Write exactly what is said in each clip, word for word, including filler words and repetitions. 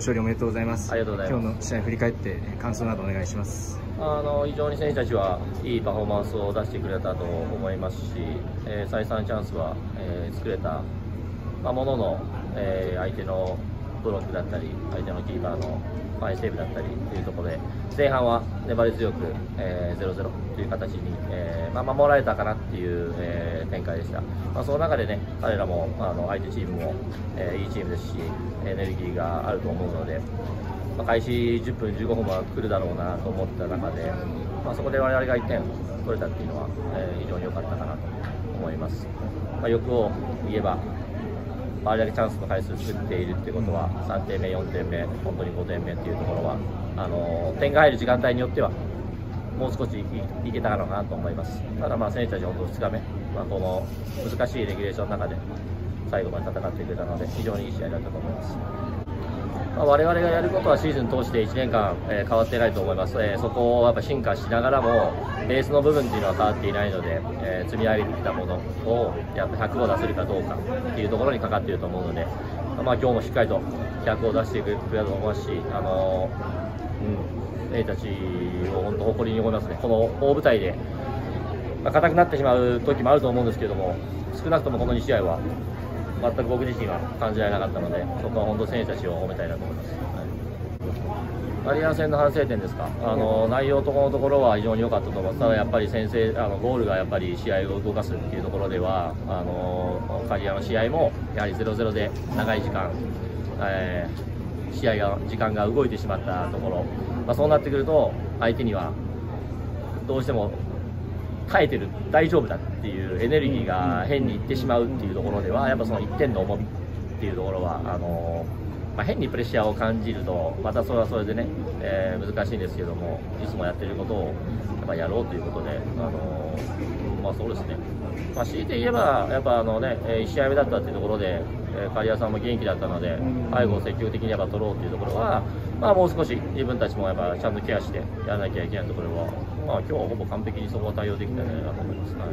勝利おめでとうございます。 ありがとうございます。 今日の試合振り返って感想などお願いします。 あの非常に選手たちはいいパフォーマンスを出してくれたと思いますし、えー、再三チャンスは、えー、作れた、まあ、ものの、えー、相手のブロックだったり相手のキーパーのファインセーブだったりというところで前半は粘り強く、えー、ゼロゼロという形に、えーまあ、守られたかなっていう、えー、展開でした。まあ、その中でね彼らもあの相手チームも、えー、いいチームですしエネルギーがあると思うので、まあ、開始じゅっぷんじゅうごふんは来るだろうなと思った中で、まあ、そこで我々がいってん取れたっていうのは、えー、非常に良かったかなと思います。まあ、欲を言えばあれだけチャンスの回数を作っているということはさんてんめ、よんてんめ、本当にごてんめというところはあの点が入る時間帯によってはもう少し い, いけたのかなと思います。ただまあ選手たちは本当ふつかめ、まあ、この難しいレギュレーションの中で最後まで戦ってくれたので非常にいい試合だったと思います。まあ、我々がやることはシーズン通していちねんかん、えー、変わっていないと思います。えー、そこをやっぱ進化しながらもベースの部分というのは変わっていないので、えー、積み上げてきたものをやっぱひゃくを出せるかどうかっていうところにかかっていると思うので、まあ、今日もしっかりとひゃくを出してくれたと思いますし、あのーうん、選手たちを本当誇りに思いますね。この大舞台で、まあ、硬くなってしまう時もあると思うんですけれども、少なくともこのに試合は全く僕自身は感じられなかったので、そこは本当選手たちを褒めたいなと思います。はい、マリアン戦の反省点ですか、あの内容とこのところは非常に良かったと思います。ただやっぱり先制あのゴールがやっぱり試合を動かすっていうところでは、あのカリアの試合もやはりゼロゼロで長い時間、えー、試合が時間が動いてしまったところ、まあ、そうなってくると相手にはどうしても耐えてる、大丈夫だっていうエネルギーが変にいってしまうっていうところではやっぱそのいってんの重みっていうところはあの、まあ、変にプレッシャーを感じるとまたそれはそれでね、えー、難しいんですけども、いつもやってることをやっぱやろうということで、あのまあそうですね、まあ、強いて言えばやっぱあのねいち試合目だったっていうところで、えー、刈谷さんも元気だったので背後を積極的にやっぱ取ろうというところは、まあ、もう少し自分たちもやっぱちゃんとケアしてやらなきゃいけないところは、まあ、今日はほぼ完璧にそこは対応できたんじゃないかと思います。はい、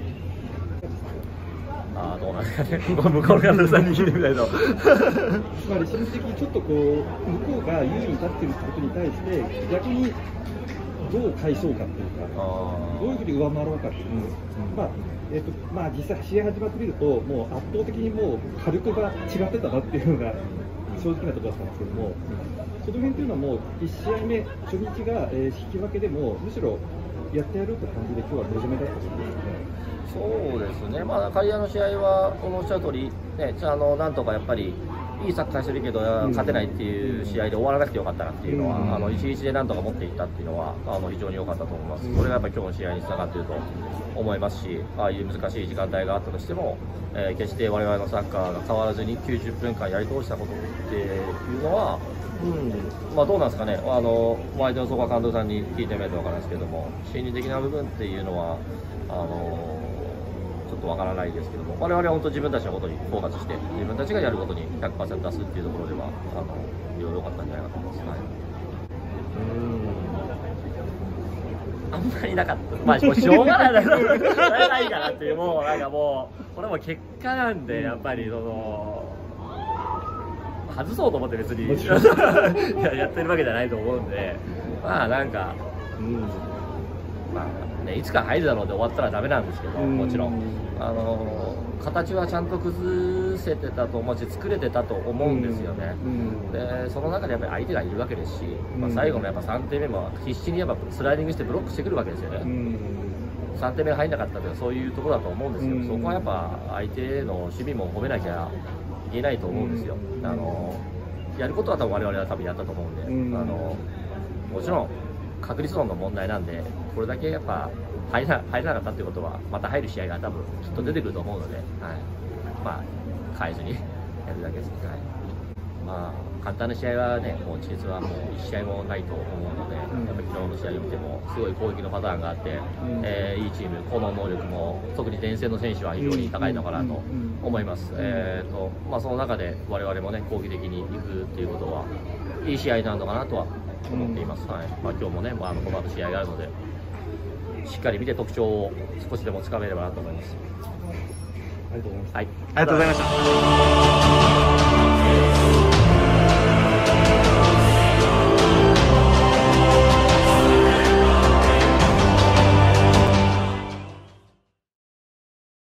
あどうなんですかね、向こうの方さんに聞いてみたいと。 つまり心理的にちょっとこう向こうが優位に立っているってことに対して逆にどう返そうかっていうか、どういうふうに上回ろうかっていう、うんうん、まあえーとまあ、実際試合始まってみるともう圧倒的にもう火力が違ってたなっていうのが正直なところだったんですけども、その辺っていうのはもういち試合目初日が、えー、引き分けでもむしろやってやるって感じで今日は望めだったんですね。 そうですね、まあ、刈谷の試合は、このおっしゃる通り、ね、あのなんとかやっぱり、いいサッカーしてるけど、勝てないっていう試合で終わらなくてよかったなっていうのは、うん、あのいちにちでなんとか持っていったっていうのは、あの非常に良かったと思います。それがやっぱり今日の試合につながっていると思いますし、ああいう難しい時間帯があったとしても、えー、決して我々のサッカーが変わらずにきゅうじゅっぷんかんやり通したことっていうのは、うんまあ、どうなんですかね、あの相手のそこは監督さんに聞いてみないと分からないですけども、心理的な部分っていうのは、あのちょっとわからないですけども、我々は本当自分たちのことにフォーカスして、自分たちがやることに ひゃくパーセント 出すっていうところでは、あのいろいろ良かったんじゃないかと思います。はい、うーんあんまりなかった、まあ、もうしょうがないだろう、ないかなっていう、もうなんかもう、これも結果なんで、やっぱりその、外そうと思って別にや, やってるわけじゃないと思うんで、まあなんか、うんまあね、いつか入るだろうで終わったらダメなんですけど、もちろんあの形はちゃんと崩せてたと思うし作れてたと思うんですよね。でその中でやっぱり相手がいるわけですし、まあ、最後のやっぱさんてんめも必死にやっぱスライディングしてブロックしてくるわけですよね。さんてんめが入んなかったというのはそういうところだと思うんですけど、そこはやっぱ相手の守備も褒めなきゃいけないと思うんですよ。あのやることは多分我々は多分やったと思うんで、あのもちろん確率論の問題なんで、これだけやっぱ入ら入らなかったということはまた入る試合が多分きっと出てくると思うので、はい、まあ変えずにやるだけですね。はい、まあ簡単な試合はね、もう実はもういち試合もないと思うので、やっぱり昨日の試合を見てもすごい攻撃のパターンがあって、うんえー、いいチーム、個の能力も特に前線の選手は非常に高いのかなと思います。えーとまあ、その中で我々もね攻撃的にいくっていうことはいい試合になるのかなとは思っています。はいまあ、今日もね、まあ、あのこの後試合があるので、しっかり見て特徴を少しでもつかめればなと思います。 ありがとうございました。 はい、ありがとうございました。